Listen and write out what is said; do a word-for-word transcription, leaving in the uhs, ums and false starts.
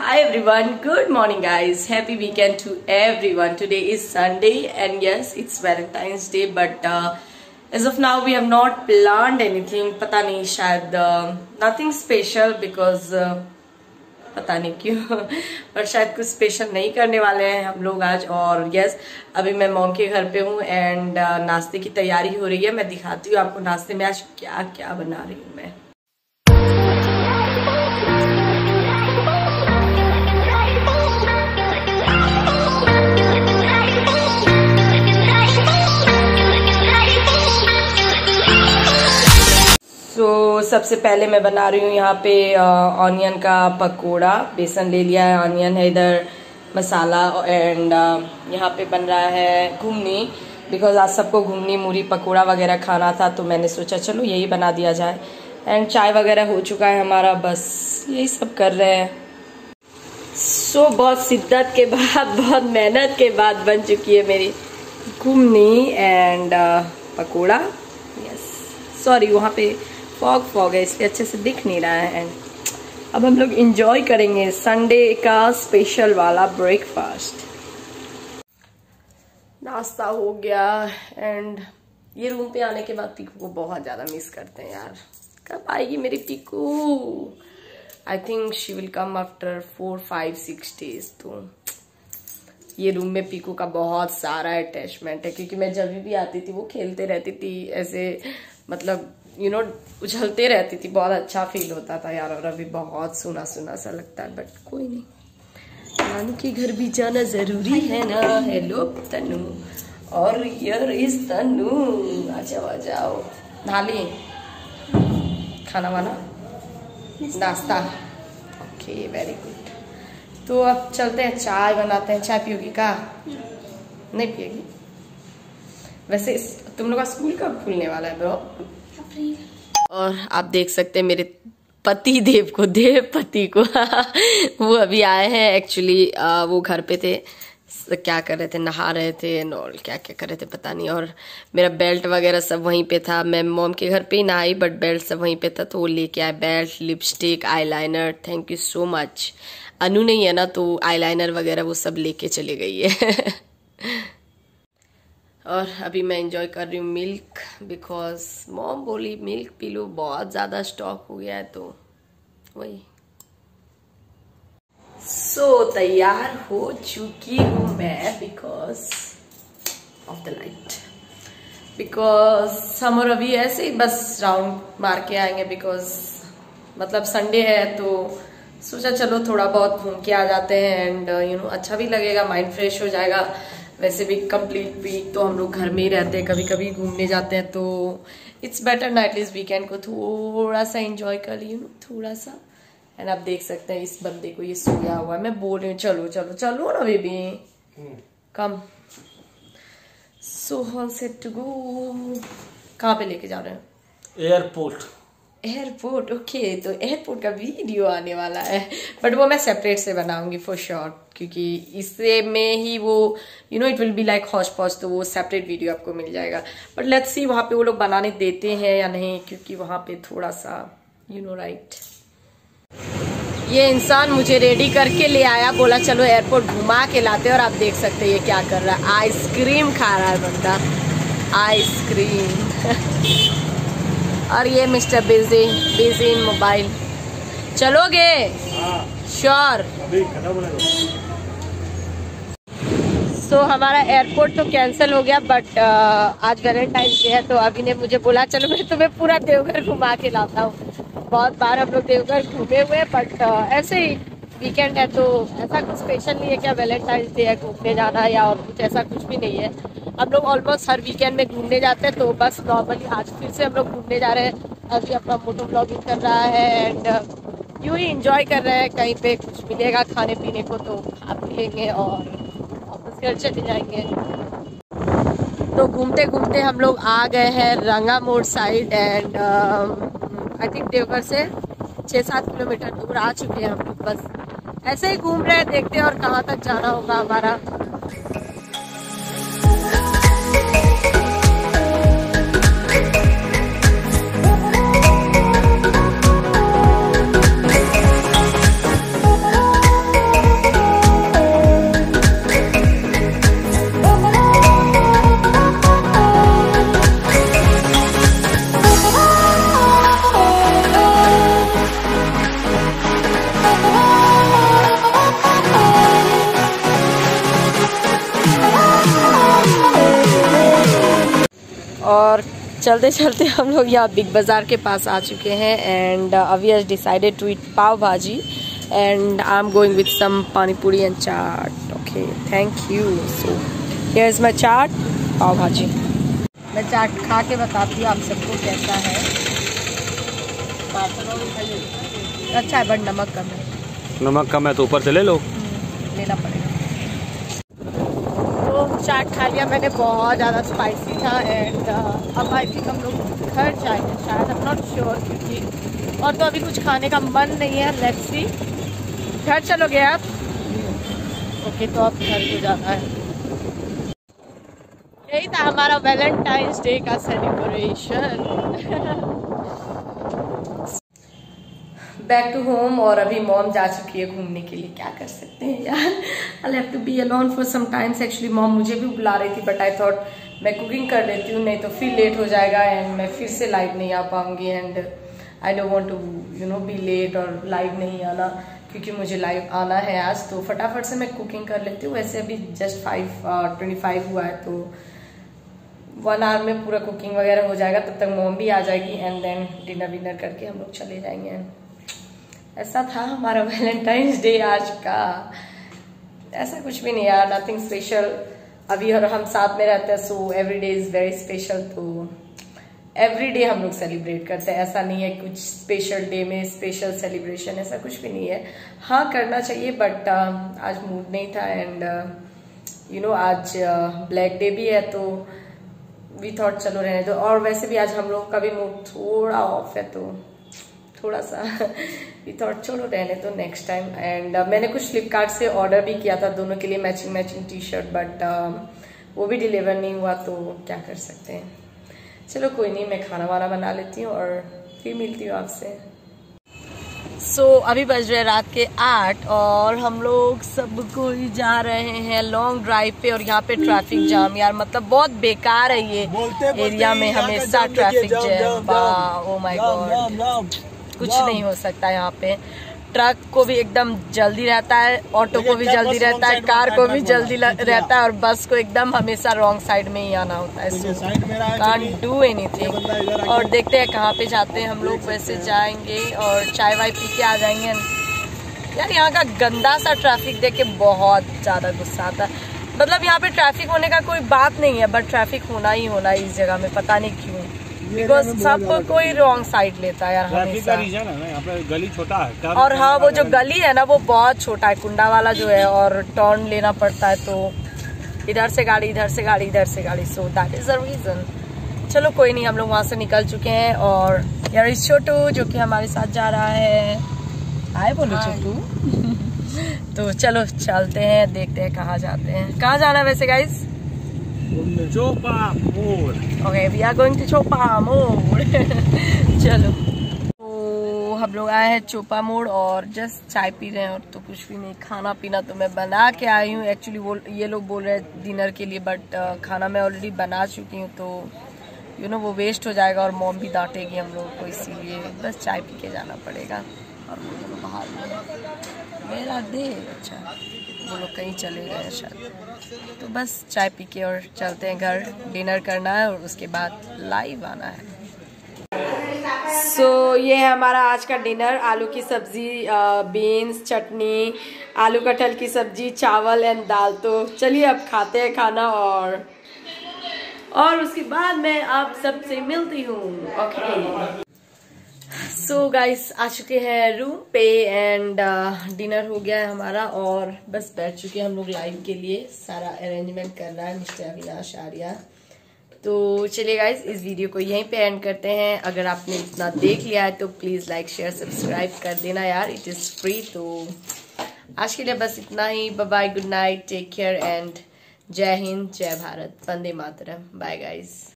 Hi everyone, good morning guys. Happy weekend to everyone. Today is Sunday and yes, it's Valentine's Day but uh, as of now we have not planned anything. पता नहीं शायद uh, nothing special because uh, पता नहीं क्यों पर शायद कुछ special नहीं करने वाले हैं हम लोग आज। और यस अभी मैं मॉम के घर पे हूँ एंड uh, नाश्ते की तैयारी हो रही है। मैं दिखाती हूँ आपको नाश्ते में आज क्या क्या बना रही हूँ मैं। तो so, सबसे पहले मैं बना रही हूँ यहाँ पे ऑनियन का पकोड़ा। बेसन ले लिया है, ऑनियन है इधर, मसाला एंड यहाँ पे बन रहा है घुगनी। बिकॉज आज सबको घुगनी मूरी पकोड़ा वगैरह खाना था तो मैंने सोचा चलो यही बना दिया जाए। एंड चाय वगैरह हो चुका है हमारा, बस यही सब कर रहे हैं। सो so, बहुत शिद्दत के बाद बहुत मेहनत के बाद बन चुकी है मेरी ghugni and pakora. Yes sorry वहाँ पे फॉग फॉग है इसलिए अच्छे से दिख नहीं रहा है। एंड अब हम लोग एंजॉय करेंगे संडे का स्पेशल वाला ब्रेकफास्ट। नाश्ता हो गया एंड ये रूम पे आने के बाद पीकू को बहुत ज्यादा मिस करते हैं यार। कब आएगी मेरी Piku? I think she will come after four five six days. तो ये रूम में पीकू का बहुत सारा अटैचमेंट है क्योंकि मैं जब भी आती थी वो खेलते रहती थी ऐसे, मतलब यू नो उछलते रहती थी। बहुत अच्छा फील होता था यार। और अभी बहुत सुना सुना सा लगता है बट कोई नहीं, नानू के घर भी जाना जरूरी है ना। हेलो तनु, और यार इस तनु आ जाओ आ जाओ। नहा लिए? खाना वाना नाश्ता? Okay very good. तो अब चलते हैं चाय बनाते हैं। चाय पियोगी का? नहीं पिएगी? वैसे तुम लोग का स्कूल कब खुलने वाला है ब्रो? और आप देख सकते हैं मेरे पति देव को, देव पति को वो अभी आए हैं। एक्चुअली वो घर पे थे, क्या कर रहे थे, नहा रहे थे और क्या क्या कर रहे थे पता नहीं। और मेरा बेल्ट वगैरह सब वहीं पे था। मैं मॉम के घर पे ही नहाई बट बेल्ट सब वहीं पे था तो वो लेके आए belt, lipstick, eyeliner. Thank you so much. Anu नहीं है ना तो आईलाइनर वगैरह वो सब लेके चले गई है और अभी मैं एंजॉय कर रही हूँ मिल्क बिकॉज मॉम बोली मिल्क पी लो, बहुत ज़्यादा स्टॉक हो गया है तो वही। सो so, तैयार हो चुकी हूँ मैं because of the light. Because हम और अभी ऐसे ही बस राउंड मार के आएंगे बिकॉज मतलब संडे है तो सोचा चलो थोड़ा बहुत घूम के आ जाते हैं एंड यू नो अच्छा भी लगेगा, माइंड फ्रेश हो जाएगा। वैसे भी कंप्लीट वीक तो हम लोग घर में ही रहते हैं, कभी कभी घूमने जाते हैं तो इट्स बेटर ना एटलीस्ट वीकेंड को थोड़ा सा एंजॉय कर ली हूँ, थोड़ा सा। एंड आप देख सकते हैं इस बंदे को, ये सोया हुआ है। मैं बोल रही हूँ चलो चलो चलो ना baby come. So all set to go. कहाँ पे लेके जा रहे हैं? एयरपोर्ट। Airport okay. तो एयरपोर्ट का वीडियो आने वाला है बट वो मैं सेपरेट से बनाऊंगी फॉर श्योर क्योंकि इससे में ही वो you know it will be like hotch potch, तो वो सेपरेट वीडियो आपको मिल जाएगा। बट लेट्स सी वहां पे वो लोग बनाने देते हैं या नहीं क्योंकि वहां पे थोड़ा सा यू नो राइट। ये इंसान मुझे रेडी करके ले आया, बोला चलो एयरपोर्ट घुमा के लाते। और आप देख सकते हैं ये क्या कर रहा है, आइसक्रीम खा रहा है बंदा, आइसक्रीम। और ये mister busy busy in mobile. चलोगे? श्योर। सो so, हमारा एयरपोर्ट तो कैंसिल हो गया बट uh, आज वैलेंटाइन डे है तो अभी ने मुझे बोला चलो मैं तुम्हें पूरा देवघर घुमा के लाता हूँ। बहुत बार हम लोग देवघर घूमे हुए बट uh, ऐसे ही वीकेंड है तो ऐसा कुछ स्पेशल नहीं है क्या वैलेंटाइन डे है घूमने जाना या और कुछ, ऐसा कुछ भी नहीं है। हम लोग ऑलमोस्ट हर वीकेंड में घूमने जाते हैं तो बस नॉर्मली आज फिर से हम लोग घूमने जा रहे हैं। अभी अपना फोटो ब्लॉगिंग कर रहा है एंड यूं ही इंजॉय कर रहे हैं। कहीं पे कुछ मिलेगा खाने पीने को तो खा पिएंगे और वापस घर चले जाएंगे। तो घूमते घूमते हम लोग आ गए हैं Ranga Mor side and I think Deoghar से छः सात किलोमीटर दूर आ चुके हैं हम लोग। बस ऐसे ही घूम रहे हैं, देखते हैं और कहाँ तक जाना होगा हमारा। चलते चलते हम लोग यहाँ बिग बाज़ार के पास आ चुके हैं and Avi has decided to eat pav bhaji and I am going with some pani puri and chaat. Okay, thank you. So here is my chaat, pav bhaji. मैं चाट खा के बताती हूँ आप सबको कैसा है। अच्छा है बट नमक कम है। नमक कम है तो ऊपर से ले लो, लेना पड़ेगा। तो चाट खा लिया मैंने, बहुत ज़्यादा स्पाइसी था एंड अब आई थिंक हम लोग घर जाएंगे शायद, आई एम नॉट श्योर, क्योंकि और तो अभी कुछ खाने का मन नहीं है। Let's see. घर चलोगे आप? ओके, तो अब घर को जाना है। यही था हमारा वैलेंटाइंस डे का सेलिब्रेशन। बैक टू होम और अभी मॉम जा चुकी है घूमने के लिए। क्या कर सकते हैं यार, I have to be alone for some times. Actually mom मुझे भी बुला रही थी बट आई थॉट मैं कुकिंग कर लेती हूँ, नहीं तो फिर लेट हो जाएगा एंड मैं फिर से लाइव नहीं आ पाऊंगी and I don't want to you know be late और लाइव नहीं आना, क्योंकि मुझे लाइव आना है आज। तो फटाफट से मैं कुकिंग कर लेती हूँ। वैसे अभी जस्ट फाइव ट्वेंटी फाइव हुआ है तो वन आवर में पूरा कुकिंग वगैरह हो जाएगा, तब तक मॉम भी आ जाएगी एंड देन डिनर विनर करके हम लोग चले जाएंगे। ऐसा था हमारा वैलेंटाइंस डे आज का। ऐसा कुछ भी नहीं यार, नथिंग स्पेशल। अभी और हम साथ में रहते हैं so every day is very special. तो एवरी डे हम लोग सेलिब्रेट करते हैं, ऐसा नहीं है कुछ स्पेशल डे में स्पेशल सेलिब्रेशन, ऐसा कुछ भी नहीं है। हाँ करना चाहिए बट uh, आज मूड नहीं था एंड यू नो आज ब्लैक uh, डे भी है तो वी थॉट चलो रहने दो। और वैसे भी आज हम लोग का भी मूड थोड़ा ऑफ है तो थोड़ा सा वी थॉट छोड़ो रहने तो नेक्स्ट टाइम। एंड मैंने कुछ फ्लिपकार्ट से ऑर्डर भी किया था दोनों के लिए matching matching T shirt, but uh, वो भी डिलीवर नहीं हुआ तो क्या कर सकते हैं। चलो कोई नहीं, मैं खाना वाना बना लेती हूँ और फिर मिलती हूँ आपसे। सो so, अभी बज रहे रात के आठ और हम लोग सब कोई जा रहे हैं लॉन्ग ड्राइव पे और यहाँ पे ट्रैफिक जाम यार, मतलब बहुत बेकार है ये एरिया में हमेशा traffic jam. Oh my God, कुछ नहीं हो सकता यहाँ पे। ट्रक को भी एकदम जल्दी रहता है, ऑटो को भी जल्दी रहता है, कार को भी जल्दी रहता है और बस को एकदम हमेशा रॉन्ग साइड में ही आना होता है। So can't do anything. और देखते हैं कहाँ पे जाते हैं हम लोग। वैसे जाएंगे और चाय वाय पी के आ जाएंगे। यार यहाँ का गंदा सा ट्रैफिक देख के बहुत ज्यादा गुस्सा आता है। मतलब यहाँ पे ट्रैफिक होने का कोई बात नहीं है बट ट्रैफिक होना ही होना है इस जगह में, पता नहीं क्यों, बिकॉज सब कोई रॉन्ग साइड लेता है यार हमेशा। रीजन है ना, यहाँ पे गली छोटा है और हाँ वो जो गली है ना वो बहुत छोटा है, कुंडा वाला जो है, और टर्न लेना पड़ता है तो इधर से गाड़ी इधर से गाड़ी इधर से गाड़ी, so that is the reason. चलो कोई नहीं, हम लोग वहां से निकल चुके हैं और यार इस छोटू जो कि हमारे साथ जा रहा है, आए बोलो छोटू। तो चलो चलते हैं, देखते हैं कहाँ जाते हैं। कहाँ जाना है वैसे guys? Chopa Mor. Okay, we are going to Chopa Mor. चलो तो हम लोग आए हैं चोपा मोड़ और जस्ट चाय पी रहे हैं और तो कुछ भी नहीं। खाना पीना तो मैं बना के आई हूँ। एक्चुअली वो ये लोग बोल रहे हैं डिनर के लिए बट खाना मैं ऑलरेडी बना चुकी हूँ तो यू नो वो वेस्ट हो जाएगा और मॉम भी डांटेगी हम लोग को, इसीलिए बस चाय पी के जाना पड़ेगा। और वो लोग बाहर में मेरा दे, अच्छा वो लोग कहीं चले गए शायद। तो बस चाय पी के और चलते हैं घर, डिनर करना है और उसके बाद लाइव आना है। सो so, ये है हमारा आज का डिनर। आलू की सब्जी, बीन्स, चटनी, आलू कटहल की सब्जी, चावल एंड दाल। तो चलिए अब खाते हैं खाना और और उसके बाद मैं आप सबसे मिलती हूँ। ओके सो गाइस आ चुके हैं रूम पे एंड डिनर हो गया है हमारा और बस बैठ चुके हैं हम लोग लाइव के लिए। सारा अरेंजमेंट कर रहा है मिस्टर अविनाश आर्या। तो चलिए गाइस इस वीडियो को यहीं पे एंड करते हैं। अगर आपने इतना देख लिया है तो प्लीज लाइक शेयर सब्सक्राइब कर देना यार, इट इज फ्री। तो आज के लिए बस इतना ही। Bye bye, good night, take care and Jai Hind, Jai Bharat, Vande Mataram. Bye guys.